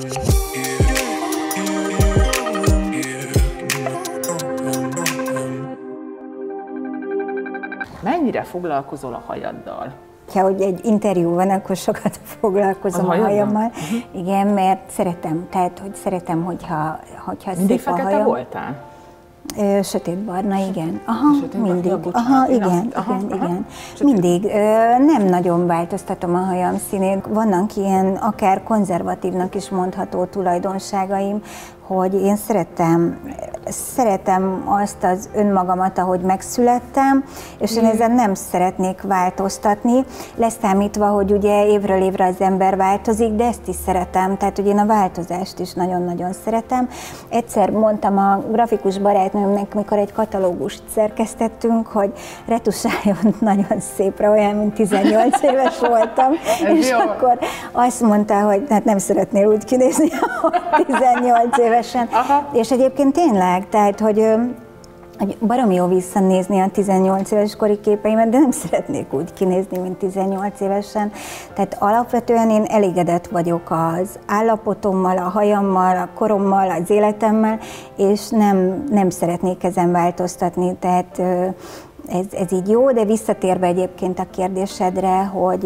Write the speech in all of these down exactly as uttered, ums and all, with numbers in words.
Mennyire foglalkozol a hajaddal? Ha hogy egy interjú van, akkor sokat foglalkozom a, a hajammal. Uh-huh. Igen, mert szeretem, tehát hogy szeretem, hogyha, hogyha mindig szép a fekete hajam. voltál? Sötétbarna, igen. Aha, Sötétbarna, mindig. ja, bocsánat, aha, igen, igen, azt, aha, igen, aha. igen. Mindig. Nem nagyon változtatom a hajam színét. Vannak ilyen akár konzervatívnak is mondható tulajdonságaim, hogy én szeretem, szeretem azt az önmagamat, ahogy megszülettem, és én ezen nem szeretnék változtatni, leszámítva, hogy ugye évről évre az ember változik, de ezt is szeretem, tehát hogy én a változást is nagyon-nagyon szeretem. Egyszer mondtam a grafikus barátnőmnek, mikor egy katalógust szerkesztettünk, hogy retusáljon nagyon szépre, olyan, mint tizennyolc éves voltam, és jó. Akkor azt mondta, hogy hát nem szeretnél úgy kinézni, hogy tizennyolc évesen. Aha. És egyébként tényleg, tehát, hogy, hogy baromi jó visszanézni a tizennyolc éves kori képeimet, de nem szeretnék úgy kinézni, mint tizennyolc évesen. Tehát alapvetően én elégedett vagyok az állapotommal, a hajammal, a korommal, az életemmel, és nem, nem szeretnék ezen változtatni. Tehát ez, ez így jó, de visszatérve egyébként a kérdésedre, hogy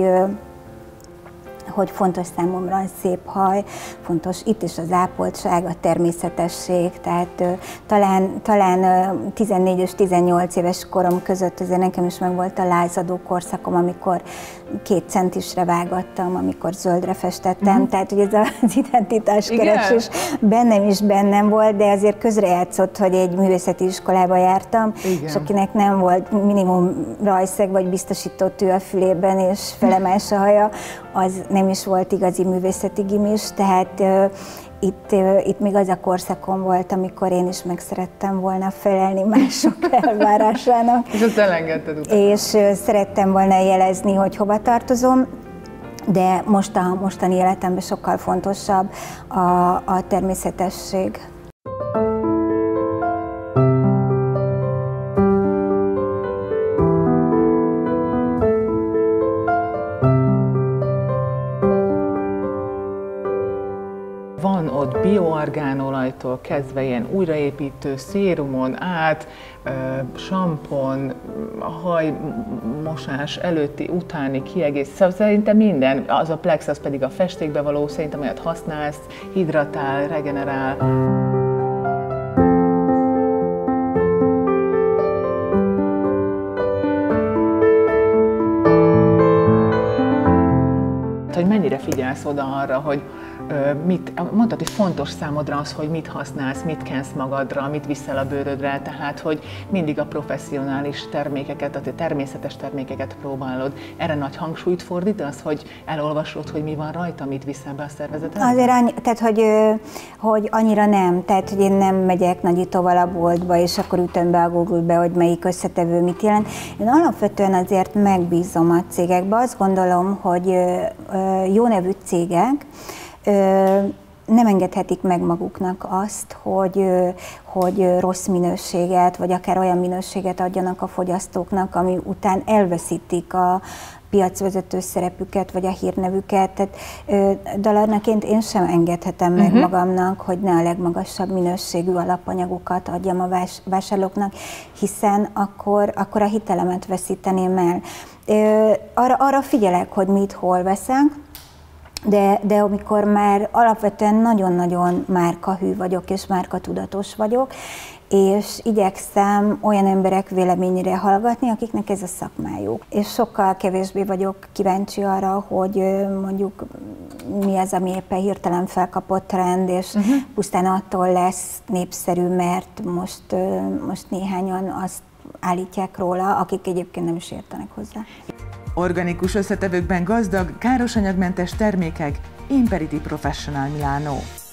hogy fontos számomra a szép haj, fontos itt is az ápoltság, a természetesség, tehát uh, talán, talán uh, tizennégy és tizennyolc éves korom között azért nekem is meg volt a lázadó korszakom, amikor két centisre vágattam, amikor zöldre festettem, uh-huh. tehát hogy ez az identitáskeresés bennem is bennem volt, de azért közrejátszott, hogy egy művészeti iskolába jártam, igen. És akinek nem volt minimum rajszeg vagy biztosított ő a fülében és felemás a haja, az nem is volt igazi művészeti gimis, tehát uh, itt, uh, itt még az a korszakom volt, amikor én is meg szerettem volna felelni mások elvárásának. És azt elengedted utána. És uh, szerettem volna jelezni, hogy hova tartozom, de most a mostani életemben sokkal fontosabb a, a természetesség. Van ott bioargánolajtól kezdve ilyen újraépítő szérumon át, sampon, hajmosás előtti, utáni kiegész, szóval szerintem minden, az a Plex, az pedig a festékbe való, szerintem olyat használsz, hidratál, regenerál. Hogy mennyire figyelsz oda arra, hogy mit, mondtad, hogy fontos számodra az, hogy mit használsz, mit kensz magadra, mit viszel a bőrödre, tehát hogy mindig a professzionális termékeket, a természetes termékeket próbálod. Erre nagy hangsúlyt fordítasz, hogy elolvasod, hogy mi van rajta, mit viszel be a szervezetedbe? Azért annyi, tehát, hogy, hogy annyira nem, tehát hogy én nem megyek nagyítóval a boltba, és akkor ütöm be a Google-be, hogy melyik összetevő mit jelent. Én alapvetően azért megbízom a cégekbe. Azt gondolom, hogy jó nevű cégek nem engedhetik meg maguknak azt, hogy, hogy rossz minőséget, vagy akár olyan minőséget adjanak a fogyasztóknak, ami után elveszítik a piacvezető szerepüket, vagy a hírnevüket. Tehát dalarnaként én sem engedhetem meg uh-huh. magamnak, hogy ne a legmagasabb minőségű alapanyagokat adjam a vás, vásárlóknak, hiszen akkor, akkor a hitelemet veszíteném el. Arra, arra figyelek, hogy mit hol veszek, De, de amikor már alapvetően nagyon-nagyon márkahű vagyok, és márkatudatos vagyok, és igyekszem olyan emberek véleményére hallgatni, akiknek ez a szakmájuk. És sokkal kevésbé vagyok kíváncsi arra, hogy mondjuk mi az, ami éppen hirtelen felkapott trend, és uh-huh. pusztán attól lesz népszerű, mert most, most néhányan azt állítják róla, akik egyébként nem is értenek hozzá. Organikus összetevőkben gazdag, károsanyagmentes termékek, Imperity Professional Milano.